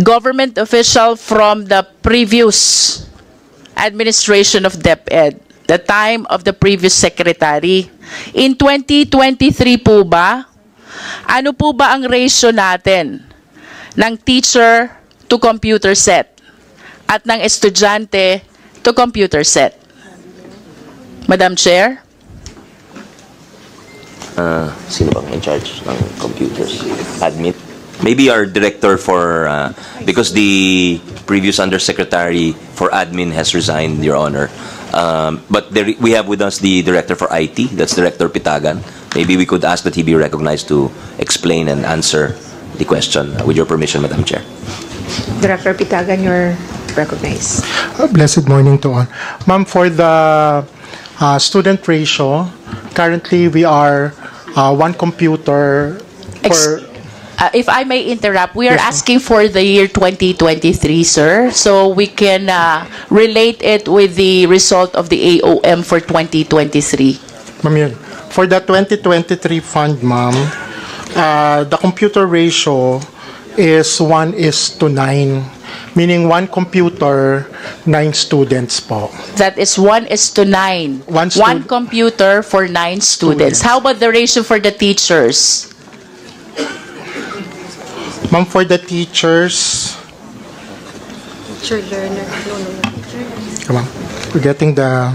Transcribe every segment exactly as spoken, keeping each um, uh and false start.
government official from the previous administration of DepEd, the time of the previous secretary. In twenty twenty-three po ba, ano po ba ang ratio natin ng teacher to computer set at ng estudyante to computer set? Madam Chair? Uh, sino bang in charge ng computers? Admin? Maybe our director for, uh, because the previous undersecretary for admin has resigned, Your Honor. Um, but there, we have with us the director for I T, that's Director Pitagan. Maybe we could ask that he be recognized to explain and answer the question. Uh, with your permission, Madam Chair. Director Pitagan, you're recognized. Uh, blessed morning to all. Ma'am, for the uh, student ratio, currently we are uh, one computer per... Uh, if I may interrupt, we are Yes, asking for the year twenty twenty-three, sir, so we can uh, relate it with the result of the A O M for twenty twenty-three. Ma'am, yun. For the twenty twenty-three fund, ma'am, uh, the computer ratio is one is to nine, meaning one computer, nine students po. That is one is to nine. One stu- One computer for nine students. Students. How about the ratio for the teachers? Ma'am, for the teachers, Teacher learner. No, no, no. Teacher. come on, we're getting the...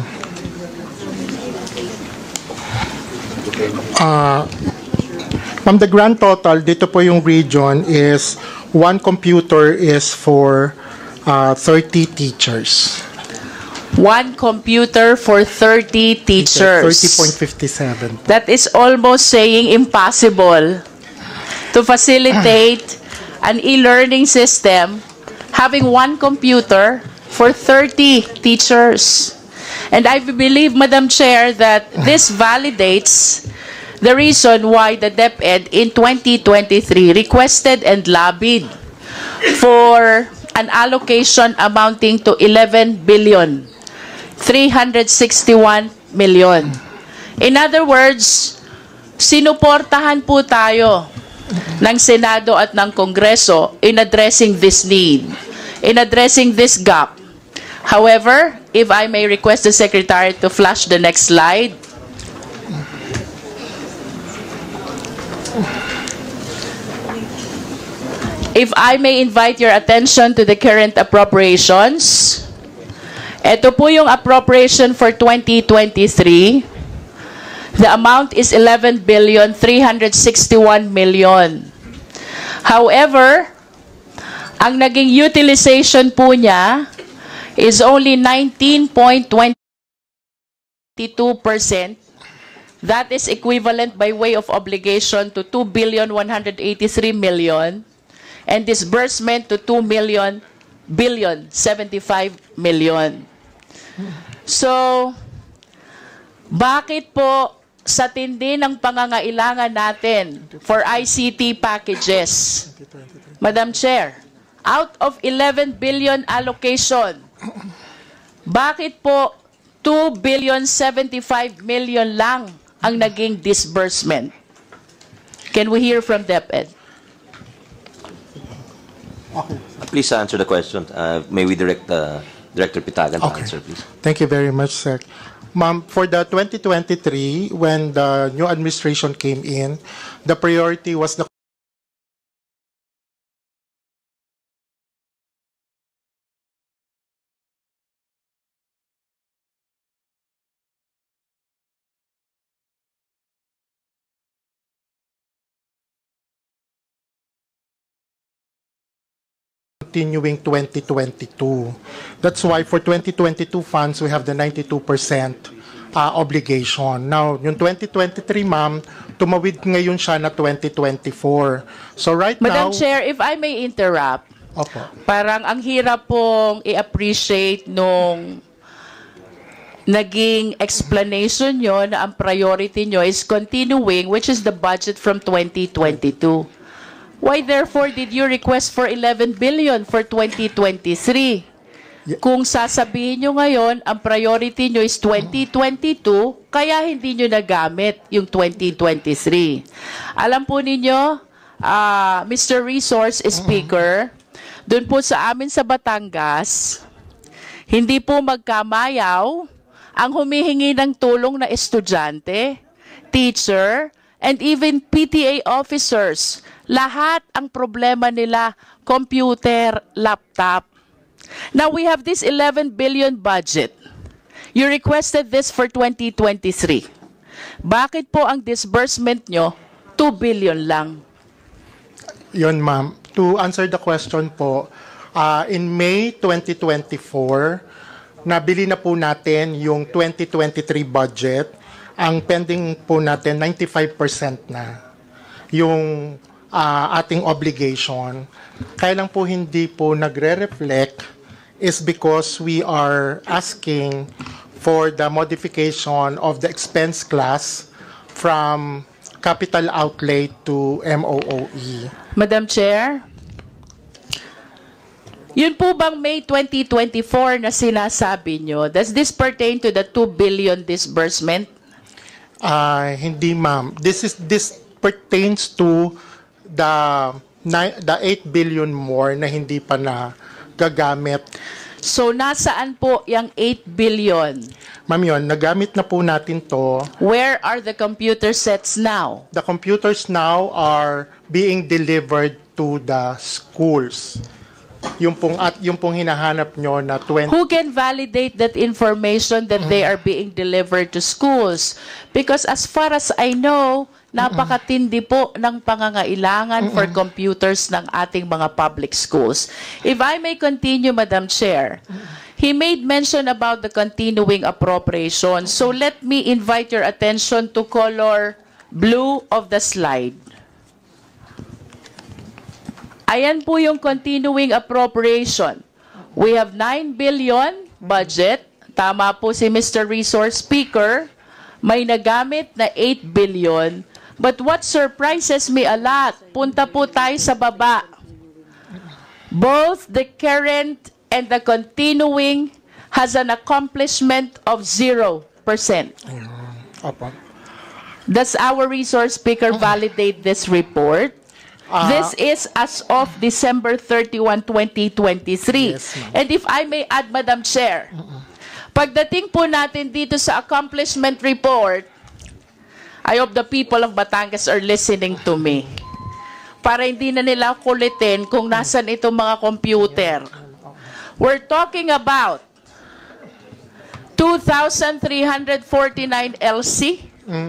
Uh, ma'am, the grand total, dito po yung region is one computer is for uh, thirty teachers. One computer for thirty teachers. thirty point five seven. That is almost saying impossible to facilitate an e-learning system having one computer for thirty teachers. And I believe, Madam Chair, that this validates the reason why the DepEd in twenty twenty-three requested and lobbied for an allocation amounting to eleven billion three hundred sixty-one million. In other words, sinuportahan po tayo ng Senado at ng Kongreso in addressing this need, in addressing this gap. However, if I may request the Secretary to flash the next slide. If I may invite your attention to the current appropriations. Ito po yung appropriation for twenty twenty-three. The amount is eleven billion three hundred sixty-one million. However, ang naging utilization po niya is only nineteen point two two percent. That is equivalent by way of obligation to two billion one hundred eighty-three million and disbursement to two million billion seventy-five million. So, bakit po sa tindi ng pangangailangan natin for I C T packages, Madam Chair, out of eleven billion allocation, bakit po two billion seventy-five million lang ang naging disbursement? Can we hear from DepEd? Okay. Please answer the question. Uh, may we direct uh, Director Pitagan to Okay. answer, please. Thank you very much, sir. Ma'am, for the twenty twenty-three, when the new administration came in, the priority was the continuing twenty twenty-two. That's why for twenty twenty-two funds, we have the ninety-two percent uh, obligation. Now, yung twenty twenty-three, ma'am, tumawid ngayon siya na twenty twenty-four. So right Madam now... Chair, if I may interrupt, Opo. parang ang hirap pong i-appreciate nung naging explanation nyo na ang priority nyo is continuing, which is the budget from twenty twenty-two. Why therefore did you request for eleven billion for twenty twenty-three? Yeah. Kung sasabihin nyo ngayon, ang priority nyo is twenty twenty-two, kaya hindi nyo nagamit yung twenty twenty-three. Alam po ninyo, uh, Mister Resource Speaker, Doon po sa amin sa Batangas, hindi po magkamayaw ang humihingi ng tulong na estudyante, teacher, and even P T A officers. Lahat ang problema nila, computer, laptop. Now we have this eleven billion budget. You requested this for twenty twenty-three. Bakit po ang disbursement nyo two billion lang? Yun, ma'am. To answer the question po, uh, in May twenty twenty-four, nabili na po natin yung twenty twenty-three budget. Ang pending po natin, ninety-five percent na yung uh, ating obligation. Kaya lang po hindi po nagre-reflect is because we are asking for the modification of the expense class from capital outlay to M O O E. Madam Chair, yun po bang May twenty twenty-four na sinasabi nyo, does this pertain to the two billion disbursement? Uh, hindi, ma'am. This is this pertains to the ni- the eight billion more na hindi pa na gagamit. So nasaan po yung eight billion? Ma'am, yun, nagamit na po natin to. Where are the computer sets now? The computers now are being delivered to the schools. Yung pong, at yung pong hinahanap nyo na twenty... Who can validate that information that they are being delivered to schools? Because as far as I know, napakatindi po ng pangangailangan for computers ng ating mga public schools. If I may continue, Madam Chair, he made mention about the continuing appropriation. So let me invite your attention to color blue of the slide. Ayan po yung continuing appropriation. We have nine billion budget. Tama po si Mister Resource Speaker. May nagamit na eight billion. But what surprises me a lot, punta po tayo sa baba. Both the current and the continuing has an accomplishment of zero percent. Opo. Does our Resource Speaker validate this report? Uh, This is as of December thirty-first, twenty twenty-three. Yes, ma'am. And if I may add, Madam Chair, pagdating po natin dito sa accomplishment report, I hope the people of Batangas are listening to me. Para hindi na nila kulitin kung nasan itong mga computer. We're talking about two thousand three hundred forty-nine L C,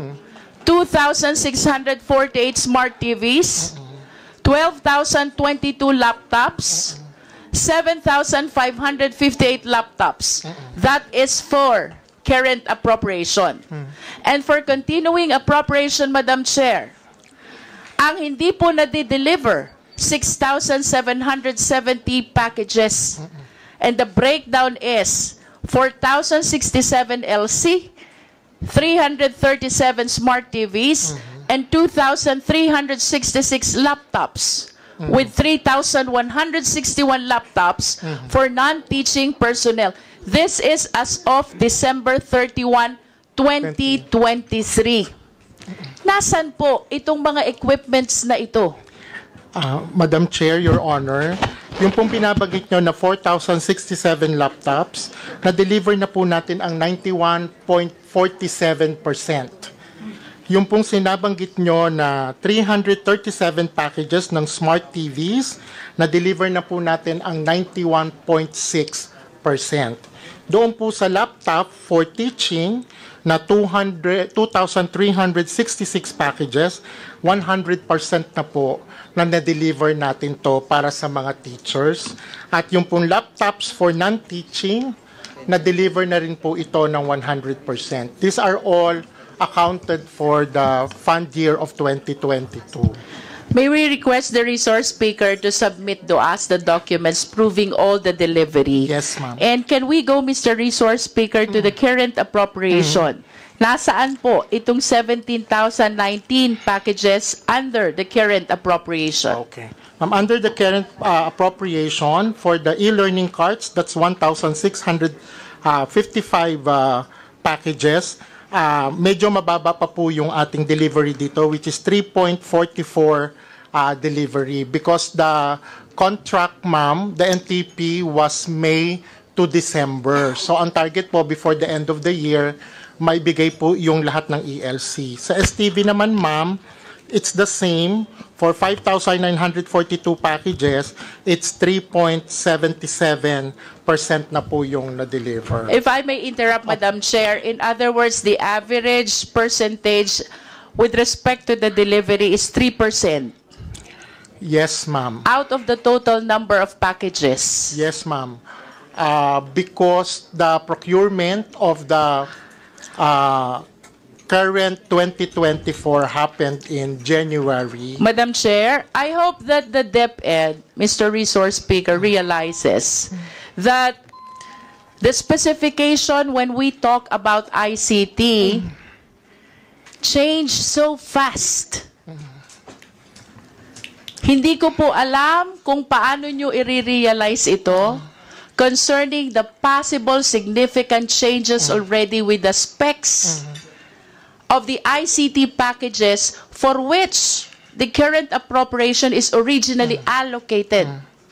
two thousand six hundred forty-eight smart T Vs, twelve thousand twenty-two laptops, seven thousand five hundred fifty-eight laptops. That is for current appropriation. And for continuing appropriation, Madam Chair, ang hindi po na-deliver, six thousand seven hundred seventy packages. And the breakdown is four thousand sixty-seven L C, three hundred thirty-seven smart T Vs, and two thousand three hundred sixty-six laptops, with three thousand one hundred sixty-one laptops for non-teaching personnel. This is as of December thirty-first, twenty twenty-three. Nasaan po itong mga equipments na ito? Uh, Madam Chair, Your Honor, yung pong pinabagit nyo na four thousand sixty-seven laptops, na-deliver na po natin ang ninety-one point four seven percent. Yung pong sinabanggit nyo na three hundred thirty-seven packages ng smart T Vs, na-deliver na po natin ang ninety-one point six percent. Doon po sa laptop for teaching na two thousand three hundred sixty-six packages, one hundred percent na po na na-deliver natin to para sa mga teachers. At yung pong laptops for non-teaching, na-deliver na rin po ito ng one hundred percent. These are all accounted for the fund year of twenty twenty-two. May we request the resource speaker to submit to us the documents proving all the delivery? Yes, ma'am. And can we go, Mister Resource Speaker, to the current appropriation? Nasaan po itong seventeen thousand nineteen packages under the current appropriation? Okay. Um, under the current uh, appropriation for the e-learning cards, that's one thousand six hundred fifty-five uh, packages. Uh, medyo mababa pa po yung ating delivery dito, which is three point four four uh, delivery because the contract, ma'am, the N T P was May to December. So ang target po before the end of the year, maibigay po yung lahat ng E L C. Sa S T V naman, ma'am, it's the same. For five thousand nine hundred forty-two packages, it's three point seven seven percent na po yung na-deliver. If I may interrupt, Madam Chair, in other words, the average percentage with respect to the delivery is three percent Yes, ma'am. out of the total number of packages. Yes, ma'am. Uh, because the procurement of the uh, current twenty twenty-four happened in January. Madam Chair, I hope that the DepEd, Mister Resource Speaker, realizes that the specification when we talk about I C T changed so fast. Hindi ko po alam kung paano nyo i-realize ito concerning the possible significant changes already with the specs of the I C T packages for which the current appropriation is originally allocated.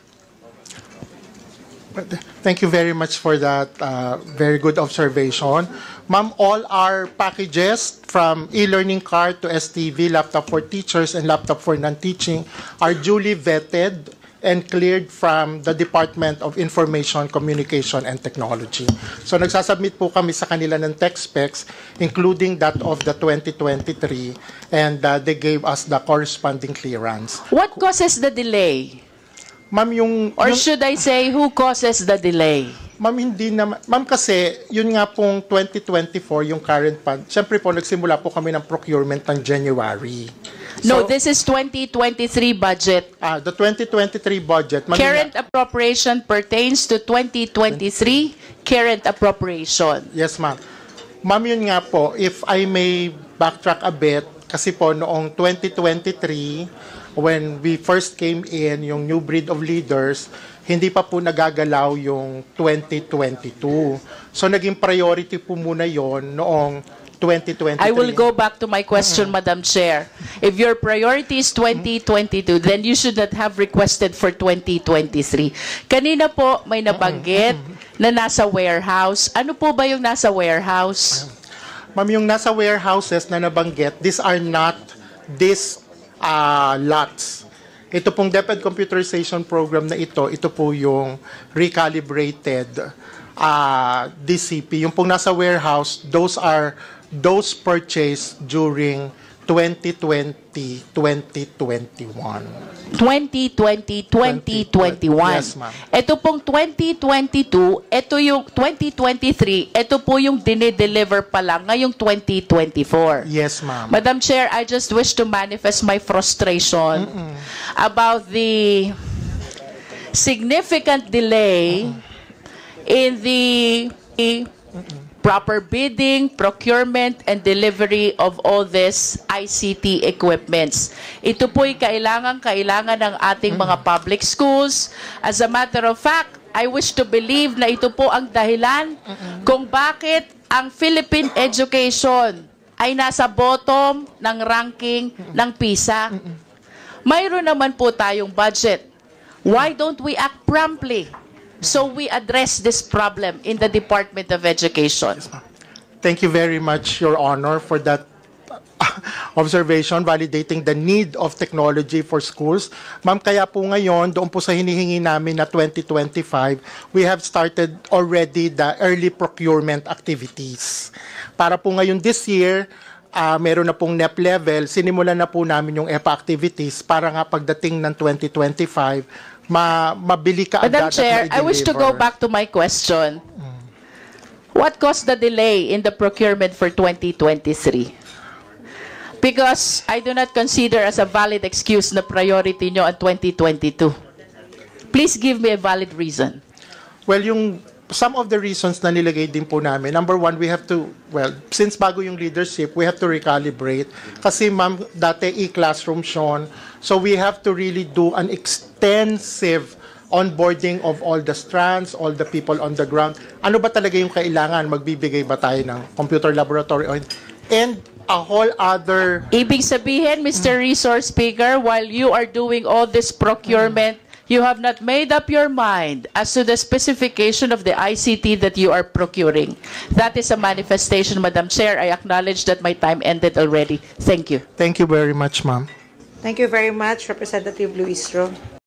Thank you very much for that uh, very good observation. Ma'am, all our packages from e-learning card to S T V, laptop for teachers and laptop for non-teaching are duly vetted and cleared from the Department of Information, Communication, and Technology. So nagsasubmit po kami sa kanila ng tech specs, including that of the twenty twenty-three, and uh, they gave us the corresponding clearance. What causes the delay? Ma'am, yung... Or yung, should I say, who causes the delay? Ma'am, hindi naman. Ma'am, kasi yun nga pong twenty twenty-four, yung current fund. Siyempre po, nagsimula po kami ng procurement ng January. No, So, this is twenty twenty-three budget. ah, the twenty twenty-three budget. Ma'am, Current yun nga- appropriation pertains to twenty twenty-three current appropriation. Yes, ma'am. Ma'am, yun nga po, if I may backtrack a bit, kasi po noong twenty twenty-three, when we first came in, yung new breed of leaders, hindi pa po nagagalaw yung twenty twenty-two. So, naging priority po muna yon noong twenty twenty-three. I will go back to my question, Madam Chair. If your priority is twenty twenty-two, then you should not have requested for twenty twenty-three. Kanina po may nabanggit na nasa warehouse. Ano po ba yung nasa warehouse? Ma'am, yung nasa warehouses na nabanggit, these are not these uh, lots. Ito pong DepEd computerization program na ito, ito po yung recalibrated uh, D C P. Yung pong nasa warehouse, those are those purchased during twenty twenty, twenty twenty-one. twenty twenty, twenty twenty-one. Yes, ma'am. Ito pong twenty twenty-two, ito yung twenty twenty-three, ito po yung dinideliver pa lang ngayong twenty twenty-four. Yes, ma'am. Madam Chair, I just wish to manifest my frustration about the significant delay in the proper bidding, procurement, and delivery of all this I C T equipments. Ito po'y kailangan-kailangan ng ating mga public schools. As a matter of fact, I wish to believe na ito po ang dahilan kung bakit ang Philippine education ay nasa bottom ng ranking ng PISA. Mayroon naman po tayong budget. Why don't we act promptly so we address this problem in the Department of Education? Thank you very much, Your Honor, for that observation, validating the need of technology for schools. Ma'am, kaya po ngayon, doon po sa hinihingi namin na twenty twenty-five, we have started already the early procurement activities. Para po ngayon this year, uh, meron na pong N E P level, sinimulan na po namin yung E P A activities para nga pagdating ng twenty twenty-five, ma mabili ka Madam agad Chair, at I wish to go ma-deliver. back to my question. What caused the delay in the procurement for twenty twenty-three? Because I do not consider as a valid excuse na priority nyo ang twenty twenty-two. Please give me a valid reason. Well, yung some of the reasons na nilagay din po namin, number one, we have to, well, since bago yung leadership, we have to recalibrate. Kasi ma'am, dati e-classroom siyon. So we have to really do an extensive onboarding of all the strands, all the people on the ground. Ano ba talaga yung kailangan? Magbibigay ba tayo ng computer laboratory? And a whole other Ibig sabihin, Mister Resource Speaker, while you are doing all this procurement, you have not made up your mind as to the specification of the I C T that you are procuring. That is a manifestation, Madam Chair. I acknowledge that my time ended already. Thank you. Thank you very much, ma'am. Thank you very much, Representative Luistro.